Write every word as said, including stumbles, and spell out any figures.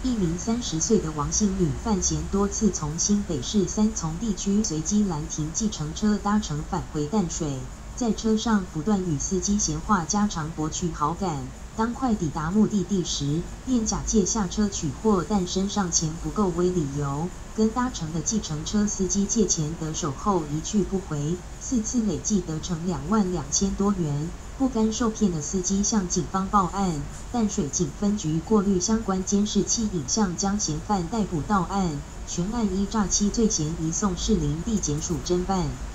一名三十岁的王姓女犯嫌多次从新北市三重地区随机拦停计程车搭乘返回淡水，在车上不断与司机闲话家常博取好感。当快抵达目的地时，便假借下车取货但身上钱不够为理由，跟搭乘的计程车司机借钱得手后一去不回，四次累计得成两万两千多元。不甘受骗的司机向警方报案，淡水警分局过滤相关监视器影像，将嫌犯逮捕到案，悬案依诈欺罪嫌移送士林地检署侦办。